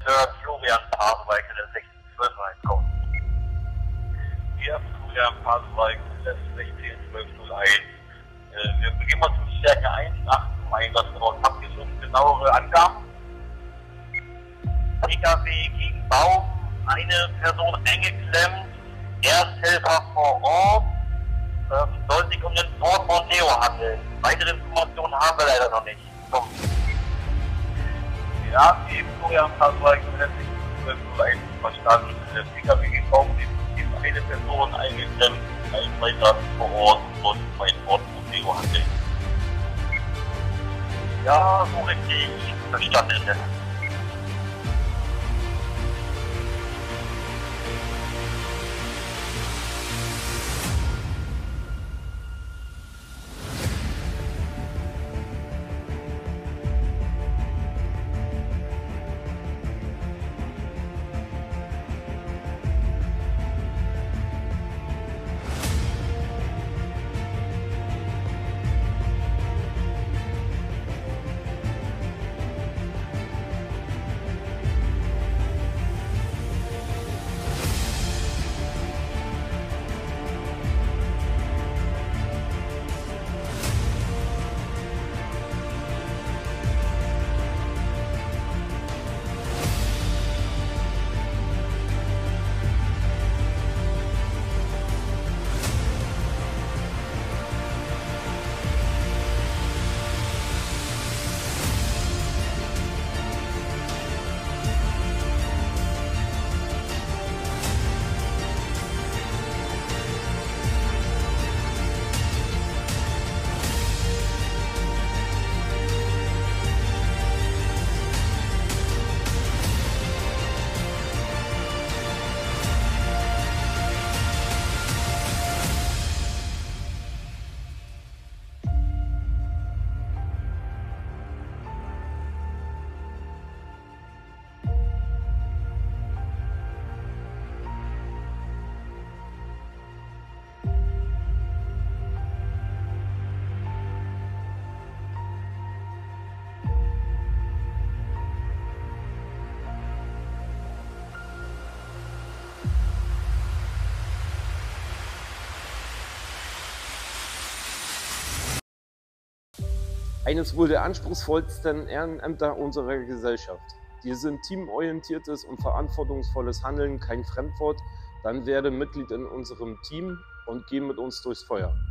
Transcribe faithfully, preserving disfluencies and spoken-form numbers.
Sir Florian Pasewalk, der sechzehn zwölf reinkommt. Hier Florian Pasewalk, der sechzehn zwölf null eins. Äh, wir begeben uns in Stärke eins, acht zum Einsatz raus. Habt ihr schon genauere Angaben? P K W gegen Baum, eine Person eingeklemmt, Ersthelfer vor Ort, ähm, soll sich um den Ford Mondeo handeln. Weitere Informationen haben wir leider noch nicht. So. Ja, die Florian Pasewalk, der sechzehn zwölf null eins verstanden. Der P K W gegen Baum, die eine Person eingeklemmt, ein weiterer vor Ort und mein Ford Mondeo handeln. Ja, so richtig verstanden. Eines wohl der anspruchsvollsten Ehrenämter unserer Gesellschaft. Dir sind teamorientiertes und verantwortungsvolles Handeln kein Fremdwort, dann werde Mitglied in unserem Team und geh mit uns durchs Feuer.